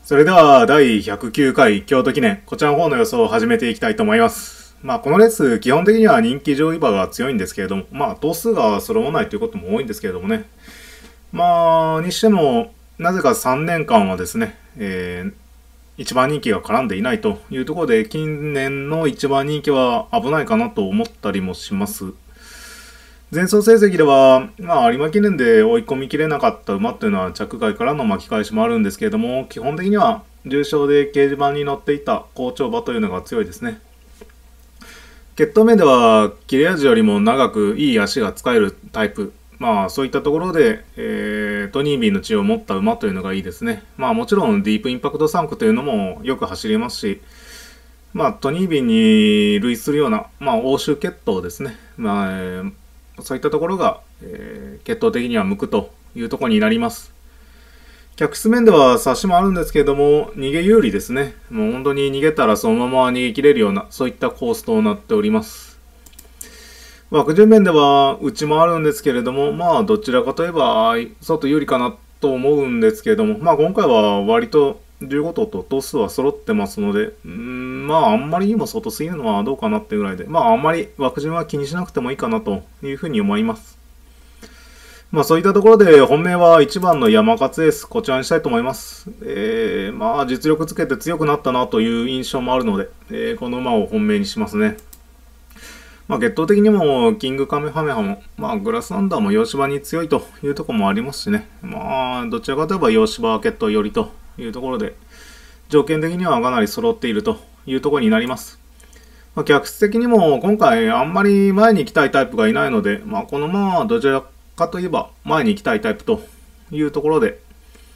それでは第109回京都記念こちらの方の予想を始めていきたいと思います。このレース基本的には人気上位馬が強いんですけれども、頭数が揃わないということも多いんですけれどもね。にしてもなぜか3年間はですね、一番人気が絡んでいないというところで、近年の一番人気は危ないかなと思ったりもします。前走成績では、有馬記念で追い込みきれなかった馬というのは着外からの巻き返しもあるんですけれども、基本的には重賞で掲示板に乗っていた好調馬というのが強いですね。血統面では切れ味よりも長くいい足が使えるタイプ、そういったところで、トニービーの血を持った馬というのがいいですね。もちろんディープインパクト3区というのもよく走りますし、トニービーに類するような、欧州血統ですね。そういったところが、血統的には向くというところになります。客室面では差しもあるんですけれども、逃げ有利ですね。もう本当に逃げたらそのまま逃げ切れるような、そういったコースとなっております。枠順面では内もあるんですけれども、どちらかといえば外有利かなと思うんですけれども、今回は割と15頭と頭数は揃ってますので、あんまりにも外すぎるのはどうかなっていうぐらいで、あんまり枠順は気にしなくてもいいかなというふうに思います。そういったところで本命は1番の山勝エース、こちらにしたいと思います。実力つけて強くなったなという印象もあるので、この馬を本命にしますね。血統的にもキングカメハメハも、グラスアンダーも洋芝に強いというところもありますしね。どちらかといえば洋芝血統よりというところで、条件的にはかなり揃っているというところになります。客室的にも今回あんまり前に行きたいタイプがいないので、この馬はどちらかといえば前に行きたいタイプというところで、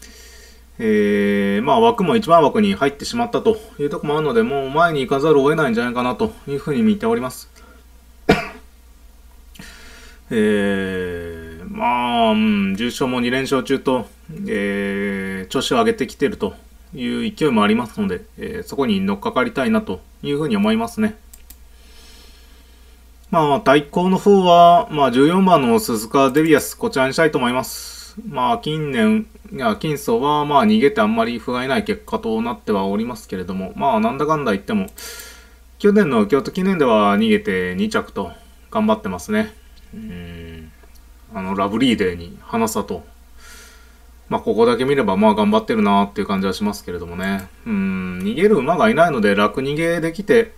枠も1番枠に入ってしまったというところもあるので、もう前に行かざるを得ないんじゃないかなというふうに見ております。重賞も2連勝中と、調子を上げてきているという勢いもありますので、そこに乗っかかりたいなというふうに思いますね。対抗の方は、14番の鈴鹿デビアス、こちらにしたいと思います。近走は、逃げてあんまり不甲斐ない結果となってはおりますけれども、なんだかんだ言っても、去年の京都記念では逃げて2着と頑張ってますね。ラブリーデーに花里。ここだけ見れば頑張ってるなーっていう感じはしますけれどもね。逃げる馬がいないので楽逃げできて、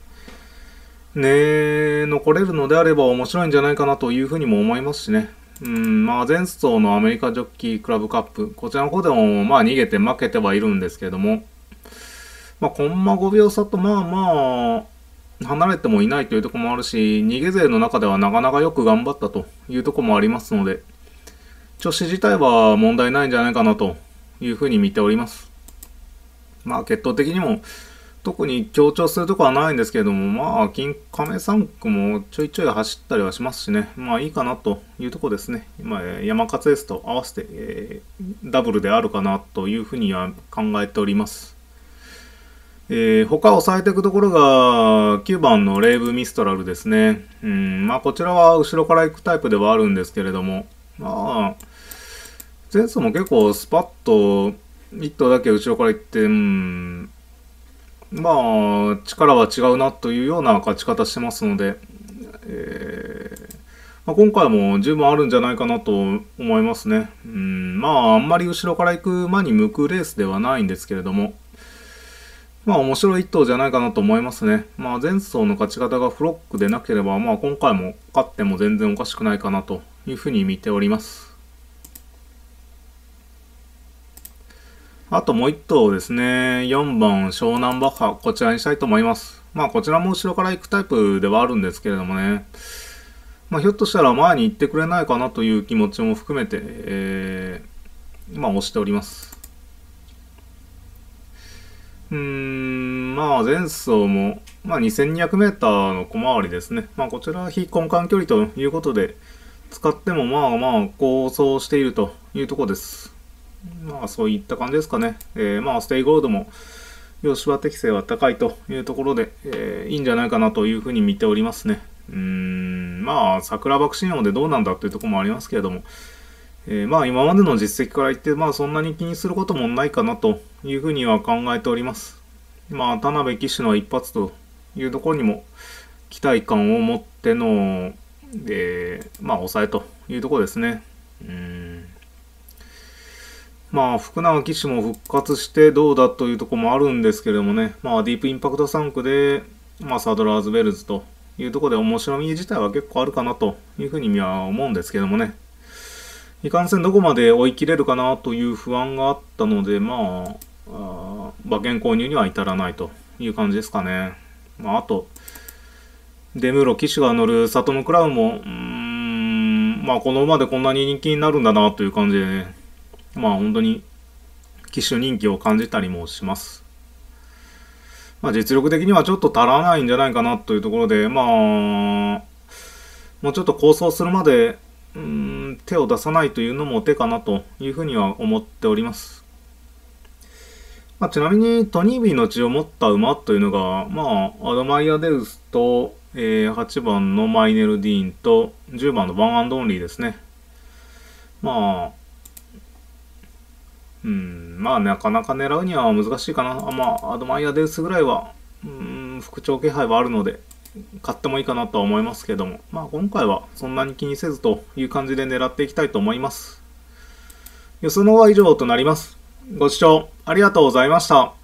残れるのであれば面白いんじゃないかなというふうにも思いますしね。前走のアメリカジョッキークラブカップ、こちらの方でも逃げて負けてはいるんですけれども、コンマ5秒差と離れてもいないというところもあるし、逃げ勢の中ではなかなかよく頑張ったというところもありますので、調子自体は問題ないんじゃないかなというふうに見ております。血統的にも特に強調するところはないんですけれども、金亀3区もちょいちょい走ったりはしますしね、いいかなというところですね。山勝エースと合わせて、ダブルであるかなというふうには考えております。他を抑えていくところが9番のレイブミストラルですね。こちらは後ろから行くタイプではあるんですけれども、前走も結構スパッと1頭だけ後ろから行って、力は違うなというような勝ち方してますので、今回も十分あるんじゃないかなと思いますね。あんまり後ろから行く馬に向くレースではないんですけれども、面白い一頭じゃないかなと思いますね。前走の勝ち方がフロックでなければ、今回も勝っても全然おかしくないかなというふうに見ております。あともう一頭ですね。4番湘南バッハ、こちらにしたいと思います。こちらも後ろから行くタイプではあるんですけれどもね。ひょっとしたら前に行ってくれないかなという気持ちも含めて、押しております。前走も、2200m の小回りですね。こちらは非根幹距離ということで、使っても構想しているというところです。そういった感じですかね。ステイゴールドも、洋芝適性は高いというところで、いいんじゃないかなというふうに見ておりますね。桜爆心王でどうなんだというところもありますけれども、 まあ今までの実績から言って、まあそんなに気にすることもないかなというふうには考えております。まあ田辺騎手の一発というところにも期待感を持っての、まあ抑えというところですね。まあ福永騎手も復活してどうだというところもあるんですけれどもね、まあディープインパクト3区で、まあサドラーズ・ベルズというところで面白み自体は結構あるかなというふうには思うんですけどもね。いかんせんどこまで追い切れるかなという不安があったので、まあ、馬券購入には至らないという感じですかね。まあ、あと、デムロ騎手が乗るサトムクラウンも、まあこの馬でこんなに人気になるんだなという感じでね、まあ本当に騎手人気を感じたりもします。まあ実力的にはちょっと足らないんじゃないかなというところで、まあ、もうちょっと構想するまで手を出さないというのも手かなというふうには思っております。まあ、ちなみにトニービーの血を持った馬というのが、まあ、アドマイアデウスと、8番のマイネルディーンと10番のバンアンドオンリーですね。まあ、まあなかなか狙うには難しいかな。まあ、アドマイアデウスぐらいは、復調気配はあるので、買ってもいいかなとは思いますけども、まあ今回はそんなに気にせずという感じで狙っていきたいと思います。予想の方は以上となります。ご視聴ありがとうございました。